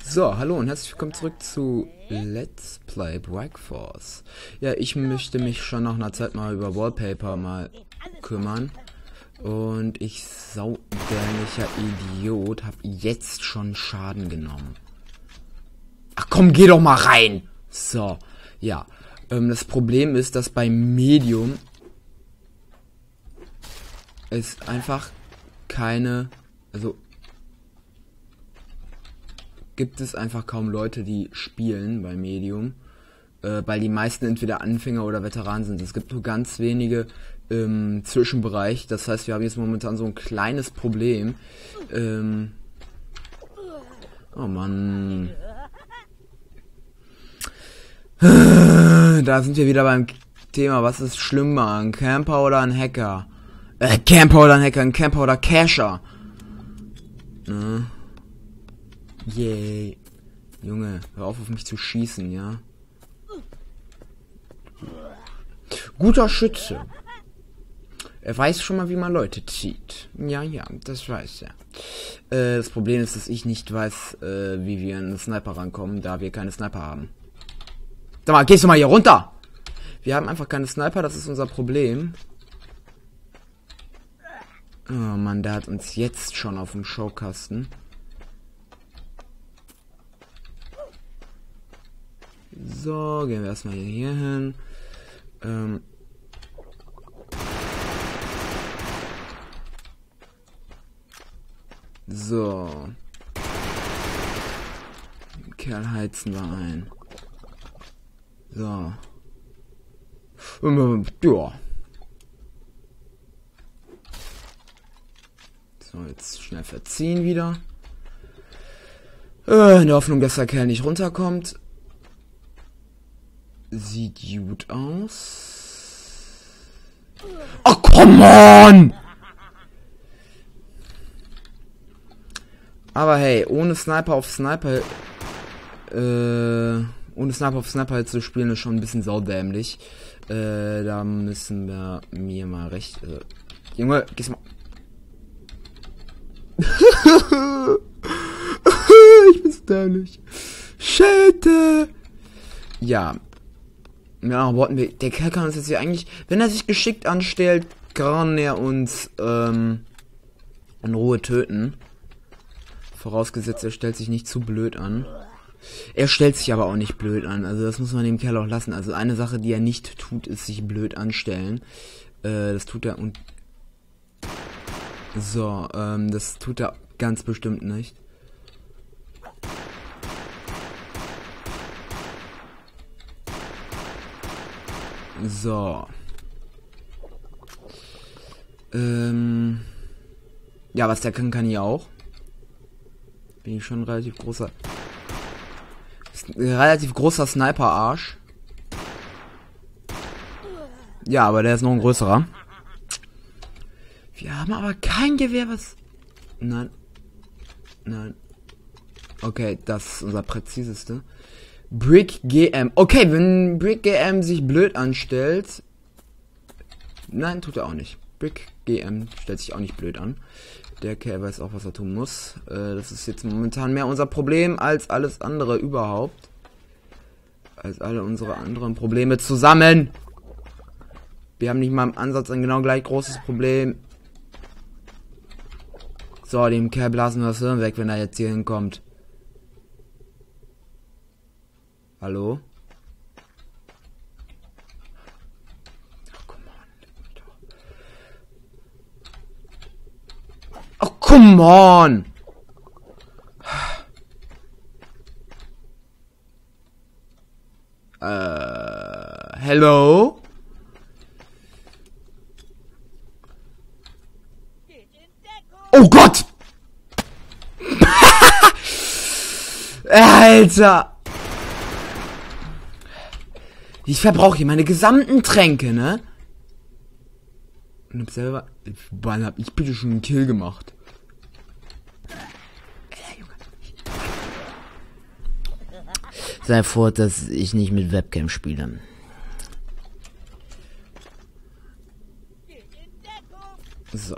So, hallo und herzlich willkommen zurück zu Let's Play Brick Force. Ja, ich möchte mich schon nach einer Zeit mal über Wallpaper mal kümmern. Und ich saudämlicher Idiot habe jetzt schon Schaden genommen. Ach komm, geh doch mal rein! So, ja. Das Problem ist, dass bei Medium es einfach keine, gibt es einfach kaum Leute, die spielen bei Medium, weil die meisten entweder Anfänger oder Veteranen sind. Es gibt nur ganz wenige im Zwischenbereich. Das heißt, wir haben jetzt momentan so ein kleines Problem. Oh Mann. Da sind wir wieder beim Thema, was ist schlimmer, ein Camper oder ein Hacker? Camper oder ein Hacker, ein Camper oder Cacher? Yay. Junge, hör auf mich zu schießen, ja? Guter Schütze. Er weiß schon mal, wie man Leute zieht. Ja, das weiß er. Das Problem ist, dass ich nicht weiß, wie wir an einen Sniper rankommen, da wir keine Sniper haben. Sag mal, gehst du mal hier runter? Wir haben einfach keine Sniper, das ist unser Problem. Oh Mann, der hat uns jetzt schon auf dem Showkasten. So, gehen wir erstmal hier hin. So. Den Kerl heizen wir ein. So. Ja. So, jetzt schnell verziehen wieder. In der Hoffnung, dass der Kerl nicht runterkommt. Sieht gut aus. Oh, come on! Aber hey, ohne Sniper auf Sniper zu spielen ist schon ein bisschen saudämlich. Da müssen wir mir mal recht... Junge, geh's mal... Ich bin so dämlich. Shit! Ja. Ja, der Kerl kann uns jetzt hier eigentlich... Wenn er sich geschickt anstellt, kann er uns in Ruhe töten. Vorausgesetzt, er stellt sich nicht zu blöd an. Er stellt sich aber auch nicht blöd an. Also das muss man dem Kerl auch lassen. Also eine Sache, die er nicht tut, ist sich blöd anstellen. Das tut er und... So, das tut er ganz bestimmt nicht. So. Ja, was der kann ich auch. Bin ich schon ein relativ großer Sniper-Arsch. Ja, aber der ist noch ein größerer. Wir haben aber kein Gewehr, was... Nein. Nein. Okay, das ist unser präziseste. Brick GM. Okay, wenn Brick GM sich blöd anstellt... Nein, tut er auch nicht. Brick GM stellt sich auch nicht blöd an. Der Kerl weiß auch, was er tun muss. Das ist jetzt momentan mehr unser Problem als alles andere überhaupt. Als alle unsere anderen Probleme zusammen. Wir haben nicht mal im Ansatz ein genau gleich großes Problem. So, dem Kerl blasen wir das Hirn weg, wenn er jetzt hier hinkommt. Hallo? Oh, come on! Hello? Oh Gott! Alter! Ich verbrauche hier meine gesamten Tränke, ne? Und hab selber... Wann hab ich bitte schon einen Kill gemacht? Sei froh, dass ich nicht mit Webcam spiele. So.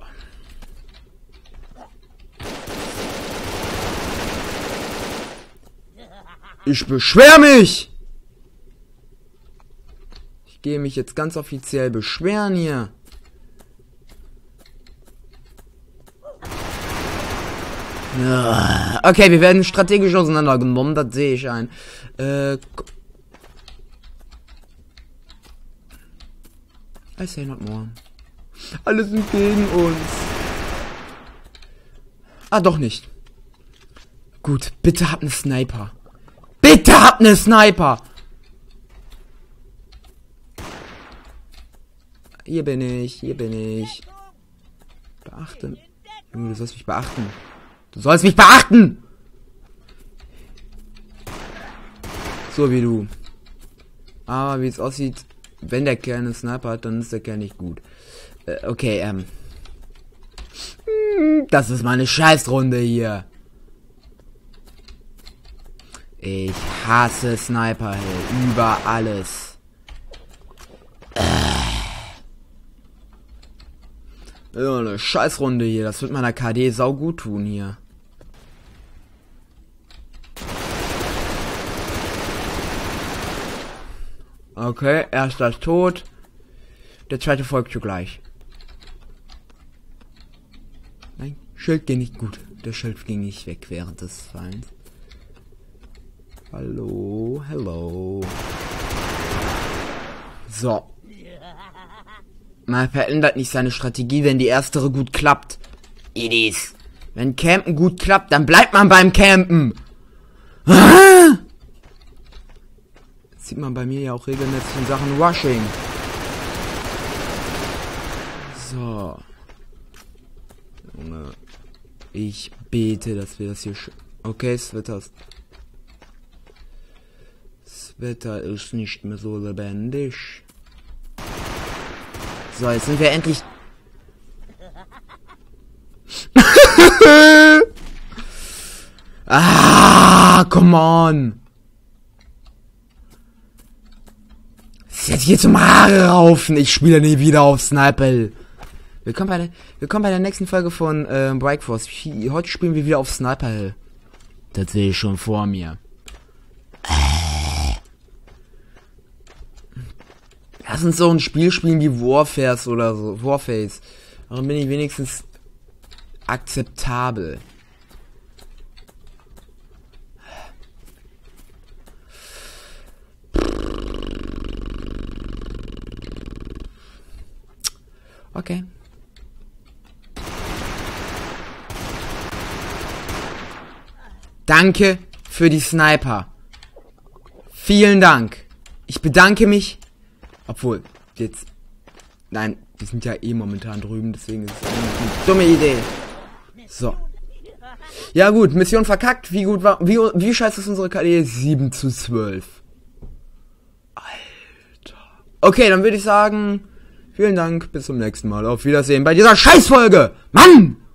Ich beschwer mich! Ich gehe mich jetzt ganz offiziell beschweren hier. Ja. Okay, wir werden strategisch auseinandergenommen, das sehe ich ein. I say not more. Alle sind gegen uns. Ah, doch nicht. Gut, bitte habt eine Sniper. Bitte habt eine Sniper! Hier bin ich, hier bin ich. Beachte. Junge, du sollst mich beachten. Du sollst mich beachten! So wie du. Aber wie es aussieht, wenn der Kerl einen Sniper hat, dann ist der Kerl nicht gut. Okay, das ist meine Scheißrunde hier. Ich hasse Sniper über alles. Ja, eine Scheißrunde hier. Das wird meiner KD sau gut tun hier. Okay, erster ist tot. Der zweite folgt zugleich. Nein, Schild ging nicht gut. Der Schild ging nicht weg während des Fallens. Hallo, hello. So. Man verändert nicht seine Strategie, wenn die erstere gut klappt. Idis. Wenn Campen gut klappt, dann bleibt man beim Campen. Ah! Das sieht man bei mir ja auch regelmäßig in Sachen Rushing. So. Junge. Ich bete, dass wir das hier... Okay, das Wetter ist nicht mehr so lebendig. So, jetzt sind wir endlich... Ah, come on. Das ist jetzt hier zum Haare raufen. Ich spiele nie wieder auf Sniper. Willkommen bei der nächsten Folge von Breakforce. Heute spielen wir wieder auf Sniper Hill. Das sehe ich schon vor mir. Lass uns so ein Spiel spielen wie Warface oder so. Warface. Darum bin ich wenigstens akzeptabel. Okay. Danke für die Sniper. Vielen Dank. Ich bedanke mich. Obwohl, jetzt... Nein, die sind ja eh momentan drüben, deswegen ist es eine dumme Idee. So. Ja gut, Mission verkackt. Wie scheiße ist unsere KD? 7:12. Alter. Okay, dann würde ich sagen... Vielen Dank, bis zum nächsten Mal. Auf Wiedersehen bei dieser Scheißfolge. Mann!